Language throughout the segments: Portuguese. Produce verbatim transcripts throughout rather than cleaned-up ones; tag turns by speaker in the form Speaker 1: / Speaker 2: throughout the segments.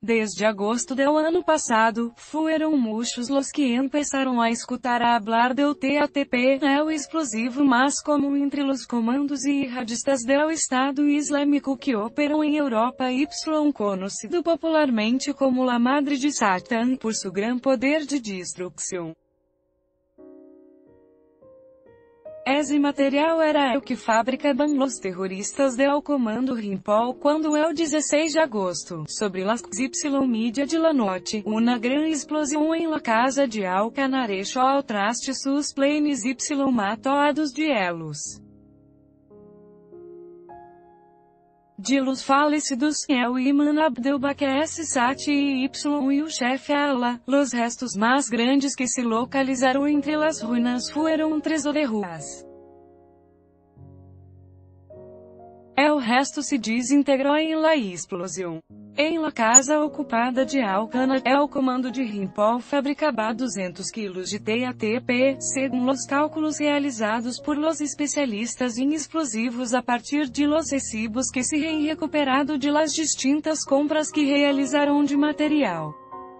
Speaker 1: Desde agosto del ano passado, fueron muchos los que empezaron a escutar a hablar del T A T P, el explosivo más común entre los comandos y yihadistas del Estado Islâmico que operam em Europa y conocido popularmente como la Madre de Satán, por su gran poder de destrucción. Esse material era o que fabricaban los terroristas del comando Rimpol quando el dezesseis de agosto, sobre las Y media de la noche, una gran explosión en la casa de Alcanarejo ao traste sus planes Y matou a dos dielos. De los falecidos, el imam Abdelbakr Sati y Y y o chefe Allah, los restos más grandes que se localizaron entre las ruínas fueron tres derruas. El resto se desintegrou em la explosión. Em la casa ocupada de Alcana, el comando de Rimpol fabricaba duzentos quilos de T A T P, segundo os cálculos realizados por los especialistas em explosivos a partir de los recibos que se han recuperado de las distintas compras que realizaram de material.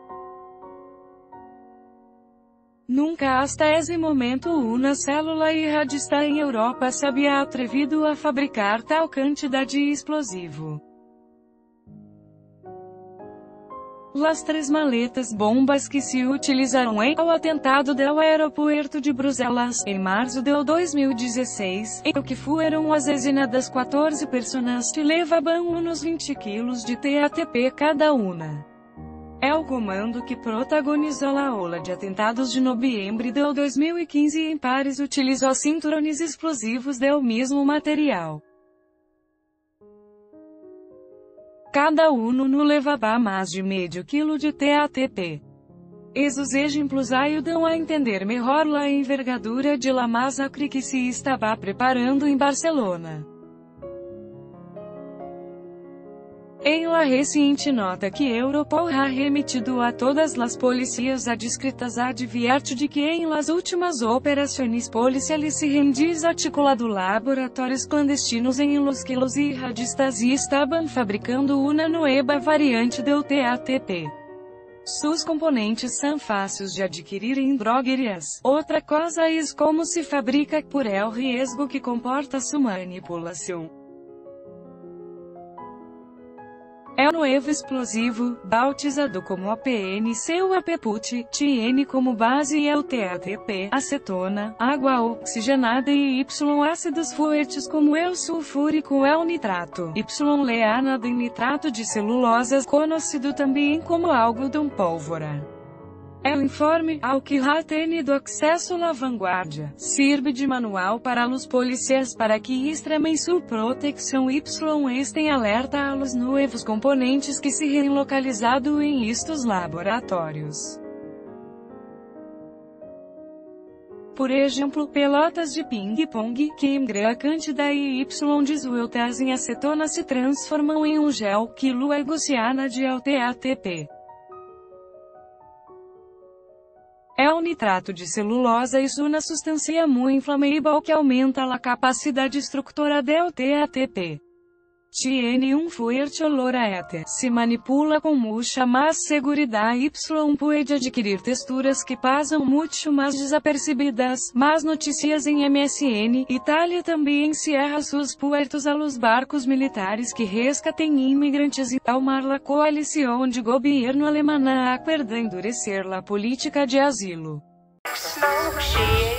Speaker 1: Nunca hasta esse momento uma célula jihadista em Europa se había atrevido a fabricar tal quantidade de explosivo. Las três maletas bombas que se utilizaram em o atentado del aeropuerto de Bruselas, em março de dois mil e dezesseis, em que foram assassinadas quatorze pessoas que levavam uns vinte quilos de T A T P cada uma. É o comando que protagonizou a ola de atentados de novembro de dois mil e quinze em Paris utilizou cinturões explosivos do mesmo material. Cada um no levava mais de meio quilo de T A T P. Esses exemplos ajudam a entender melhor a envergadura de la massacre que se estava preparando em Barcelona. Em la reciente nota que Europol ha remitido a todas las policías adscritas advierte de que em las últimas operações policiais se han desarticulado laboratórios clandestinos em los que los jihadistas estaban fabricando una nueva variante do T A T P. Sus componentes são fáceis de adquirir em droguerias. Outra coisa é como se fabrica por el riesgo que comporta sua manipulação. É o novo explosivo, bautizado como A P N C ou A P P U T, tiene como base e o T A T P, acetona, água oxigenada e Y ácidos fuertes como el sulfúrico el nitrato, Y leanado e nitrato de celulose, conhecido também como algodão pólvora. El informe, ao que ha tenido acesso la vanguardia, sirve de manual para los policías para que extremem sua proteção y estem alerta a los novos componentes que se han localizado em estes laboratórios. Por exemplo, pelotas de ping-pong, que em grande quantidade Y disueltas em acetona se transformam em um gel, que luego se añade T A T P. É o nitrato de celulose e uma substância muito inflamável que aumenta a capacidade destrutora do T A T P. Tiene um fuerte olor a éter. Se manipula com mucha mais seguridad y pode adquirir texturas que passam muito mais desapercebidas. Más notícias em M S N. Itália também encierra seus puertos a los barcos militares que rescatem imigrantes e acalmar la coalição de governo alemã acuerda endurecer la política de asilo.